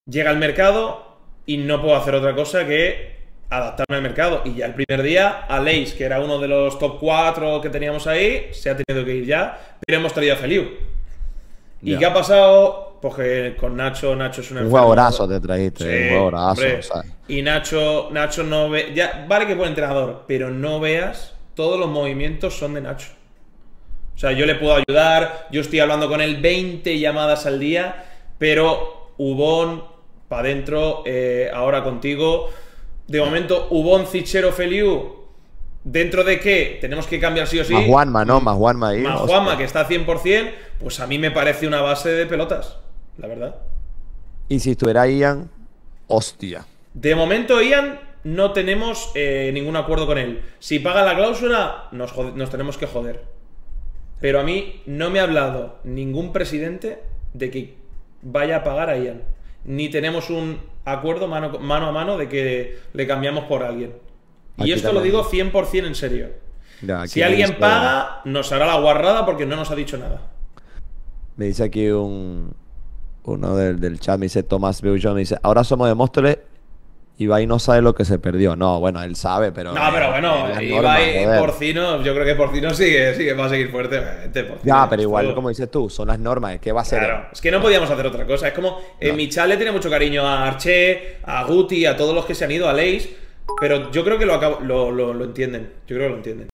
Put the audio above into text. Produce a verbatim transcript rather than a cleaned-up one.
llega al mercado y no puedo hacer otra cosa que adaptarme al mercado. Y ya el primer día, Aleix, que era uno de los top cuatro que teníamos ahí, se ha tenido que ir ya, pero hemos traído a Feliu. ¿Y Ya. qué ha pasado? Pues que con Nacho, Nacho es un Un enfermo. jugadorazo te trajiste, Sí, un jugadorazo, hombre. ¿sabes? Y Nacho, Nacho no ve. Ya, vale que es buen entrenador, pero no veas, todos los movimientos son de Nacho. O sea, yo le puedo ayudar, yo estoy hablando con él veinte llamadas al día, pero Ubón, para adentro, eh, ahora contigo. De momento, Ubón, Cichero, Feliu. ¿Dentro de qué? Tenemos que cambiar sí o sí. Más Juanma, ¿no? Más Juanma ahí. Más hostia. Juanma, que está cien por cien, pues a mí me parece una base de pelotas, la verdad. Y si estuviera Ian, hostia. De momento, Ian, no tenemos eh, ningún acuerdo con él. Si paga la cláusula, nos, jode- nos tenemos que joder. Pero a mí no me ha hablado ningún presidente de que vaya a pagar a Ian. Ni tenemos un acuerdo mano, mano a mano de que le cambiamos por alguien. Y Aquí esto lo también. digo cien por cien en serio. Ya, aquí Si me alguien dice- paga, nos hará la guarrada porque no nos ha dicho nada. Me dice aquí un uno del, del chat, me dice Tomás Beujon, me dice, ahora somos de Móstoles, Ibai no sabe lo que se perdió. No, bueno, él sabe, pero... No, pero bueno, las Ibai normas, joder. Porcino, yo creo que Porcino sigue, sigue va a seguir fuerte. obviamente, Porcino, Ya, pero igual, esto- como dices tú, son las normas, ¿qué va a ser? Claro, es que no podíamos hacer otra cosa. Es como, en No. mi chat le tiene mucho cariño a Arché, a Guti, a todos los que se han ido, a Leis, pero yo creo que lo, acabo- lo, lo, lo entienden. Yo creo que lo entienden.